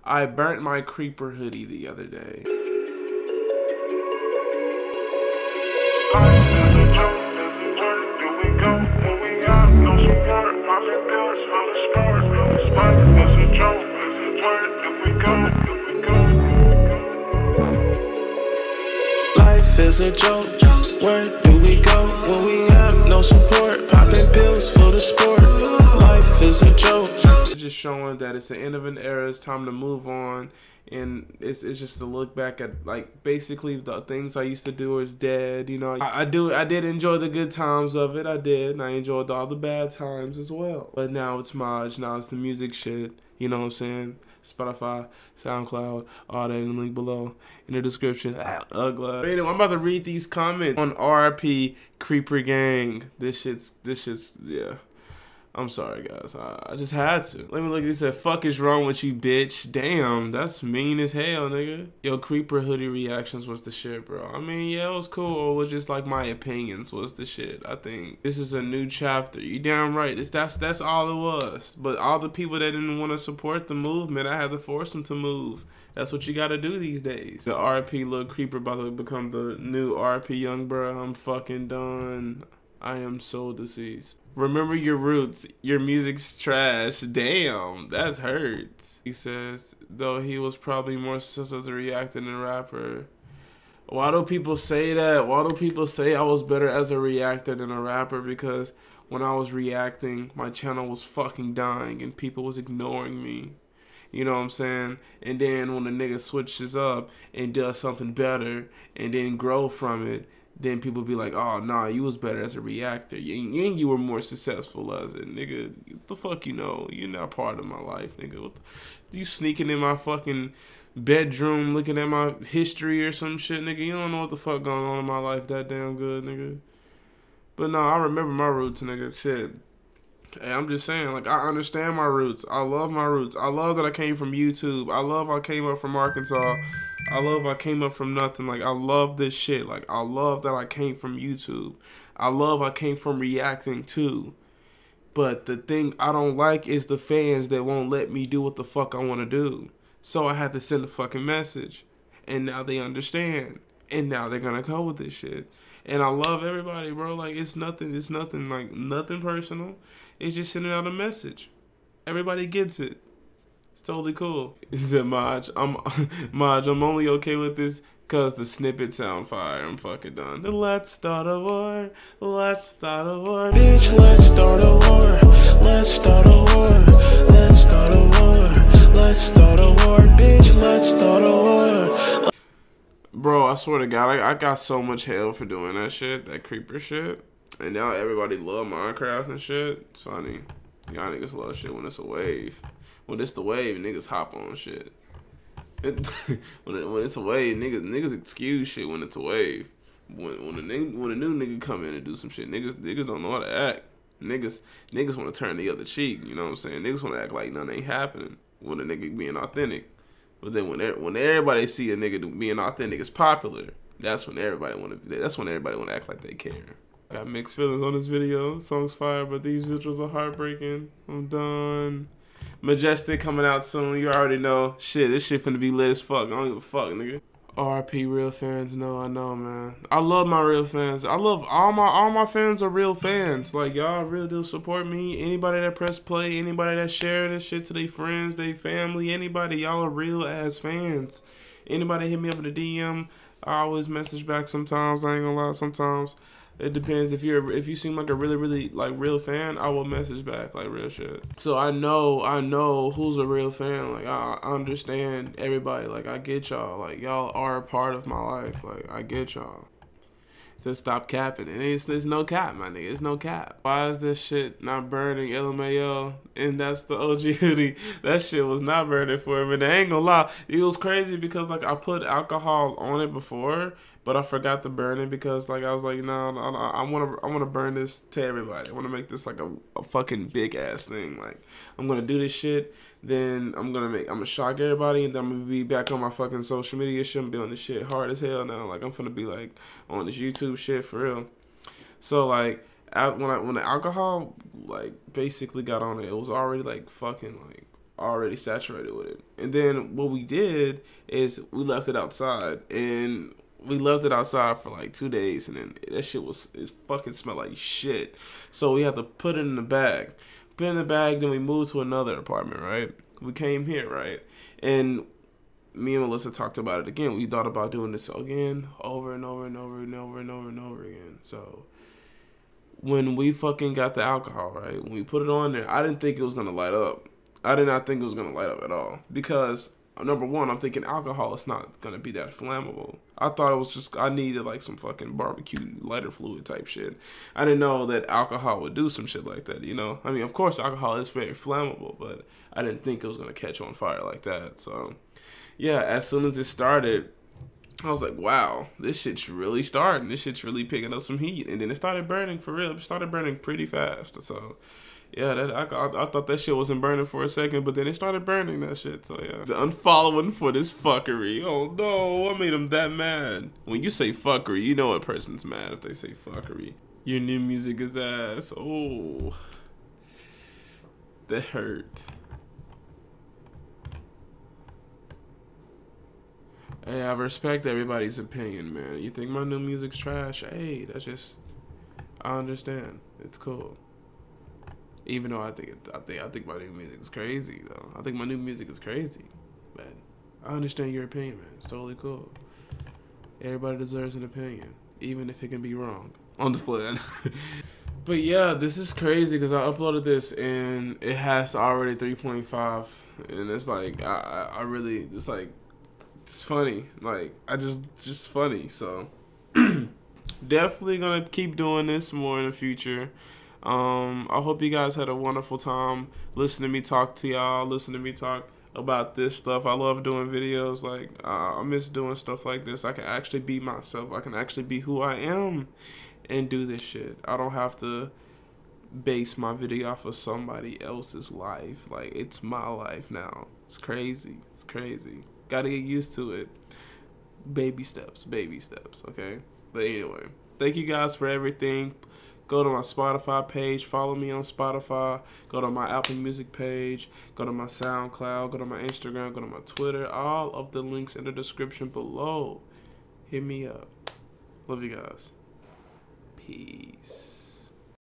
I burnt my creeper hoodie the other day. Life is a joke. Where do we go when we have no support? Popping pills for the sport. Life is a joke. It's just showing that it's the end of an era. It's time to move on, and it's just to look back at, like, basically the things I used to do is dead. You know, I did enjoy the good times of it. I did, and I enjoyed all the bad times as well. But now it's Maj. Now it's the music shit. You know what I'm saying? Spotify, SoundCloud, all that in the link below in the description. Ugly. But anyway, I'm about to read these comments on RP Creeper Gang. This shit's yeah. I'm sorry, guys. I just had to. Let me look. He said, "Fuck is wrong with you, bitch?" Damn, that's mean as hell, nigga. Yo, Creeper hoodie reactions was the shit, bro. I mean, yeah, it was cool. It was just like my opinions was the shit. I think this is a new chapter. You damn right. That's all it was. But all the people that didn't want to support the movement, I had to force them to move. That's what you gotta do these days. The RP Lil Creeper about to become the new RP Young Bro. I'm fucking done. I am so deceased. Remember your roots. Your music's trash. Damn, that hurts. He says, though he was probably more successful as a reactor than a rapper. Why do people say that? Why do people say I was better as a reactor than a rapper? Because when I was reacting, my channel was fucking dying and people was ignoring me. You know what I'm saying? And then when the nigga switches up and does something better and then grow from it, then people be like, oh, nah, you was better as a reactor. And you were more successful as it. Nigga, what the fuck you know? You're not part of my life, nigga. What the, you sneaking in my fucking bedroom looking at my history or some shit, nigga? You don't know what the fuck going on in my life that damn good, nigga. But no, I remember my roots, nigga. Shit. Hey, I'm just saying, like, I understand my roots. I love my roots. I love that I came from YouTube. I love I came up from Arkansas. I love I came up from nothing. Like, I love this shit. Like, I love that I came from YouTube. I love I came from reacting too. But the thing I don't like is the fans that won't let me do what the fuck I want to do. So I had to send a fucking message. And now they understand. And now they're gonna go with this shit. And I love everybody, bro. Like, it's nothing, like, nothing personal. It's just sending out a message. Everybody gets it. It's totally cool. He said, Maj, I'm only okay with this because the snippets sound fire. I'm fucking done. Let's start a war. Let's start a war. Bitch, let's start a war. Let's start a war. Let's start a war. Let's start a war. Bitch, let's start a war. Bro, I swear to God, I got so much hell for doing that shit, that creeper shit. And now everybody love Minecraft and shit. It's funny. Y'all niggas love shit when it's a wave. When it's the wave, niggas hop on shit. When it's a wave, niggas excuse shit when it's a wave. When a new nigga come in and do some shit, niggas don't know how to act. Niggas want to turn the other cheek. You know what I'm saying? Niggas want to act like nothing ain't happening when a nigga being authentic. But then when everybody see a nigga being authentic is popular, that's when everybody want to act like they care. I got mixed feelings on this video. The song's fire, but these visuals are heartbreaking. I'm done. Majestic coming out soon. You already know. Shit, this shit finna be lit as fuck. I don't give a fuck, nigga. RP real fans. No, I know, man. I love my real fans. I love all my fans are real fans. Like, y'all really do support me. Anybody that press play, anybody that share this shit to their friends, their family, anybody, y'all are real ass fans. Anybody hit me up in the DM, I always message back sometimes. I ain't gonna lie, sometimes. It depends. If you seem like a really like real fan, I will message back like real shit. So I know who's a real fan. Like, I understand everybody. Like, I get y'all. Like, y'all are a part of my life. Like, I get y'all. So stop capping. There's no cap, my nigga. It's no cap. Why is this shit not burning? LMAO. And that's the OG hoodie. That shit was not burning for him. And I ain't gonna lie, it was crazy because, like, I put alcohol on it before, but I forgot to burn it because, like, I was like, no, I wanna burn this to everybody. I wanna make this like a fucking big ass thing. Like, I'm gonna do this shit, then I'm gonna shock everybody, and then I'm gonna be back on my fucking social media shit. I'm be on this shit hard as hell now. Like, I'm finna be like on this YouTube shit for real. So, like, when the alcohol like basically got on it, it was already like fucking like already saturated with it. And then what we did is we left it outside, and we left it outside for like 2 days, and then that shit it fucking smelled like shit. So we had to put it in the bag. Put it in the bag, then we moved to another apartment, right? We came here, right? And me and Melissa talked about it again. We thought about doing this again, over and over and over and over and over and over again. So when we fucking got the alcohol, right? When we put it on there, I didn't think it was gonna light up. I did not think it was gonna light up at all, because number one, I'm thinking alcohol is not gonna be that flammable. I thought it was just I needed like some fucking barbecue lighter fluid type shit. I didn't know that alcohol would do some shit like that, you know? I mean, of course, alcohol is very flammable, but I didn't think it was gonna catch on fire like that. So, yeah, as soon as it started, I was like, wow, this shit's really starting. This shit's really picking up some heat. And then it started burning for real. It started burning pretty fast. So, yeah, I thought that shit wasn't burning for a second, but then it started burning that shit. So, yeah. Unfollowing for this fuckery. Oh, no, what made him that mad? When you say fuckery, you know a person's mad if they say fuckery. Your new music is ass. Oh, that hurt. Hey, I respect everybody's opinion, man. You think my new music's trash? Hey, that's just, I understand. It's cool. Even though I think my new music is crazy, though. I think my new music is crazy, but I understand your opinion, man. It's totally cool. Everybody deserves an opinion, even if it can be wrong. I'm just playing. But yeah, this is crazy because I uploaded this and it has already 3.5, and it's like I really, it's like, it's funny. Like, just funny. So definitely gonna keep doing this more in the future. I hope you guys had a wonderful time listening to me talk to y'all, listening to me talk about this stuff. I love doing videos. Like, I miss doing stuff like this. I can actually be myself. I can actually be who I am and do this shit. I don't have to base my video off of somebody else's life. Like, it's my life now. It's crazy. It's crazy. Gotta get used to it. Baby steps, okay? But anyway, thank you guys for everything. Go to my Spotify page. Follow me on Spotify. Go to my Apple Music page. Go to my SoundCloud. Go to my Instagram. Go to my Twitter. All of the links in the description below. Hit me up. Love you guys. Peace.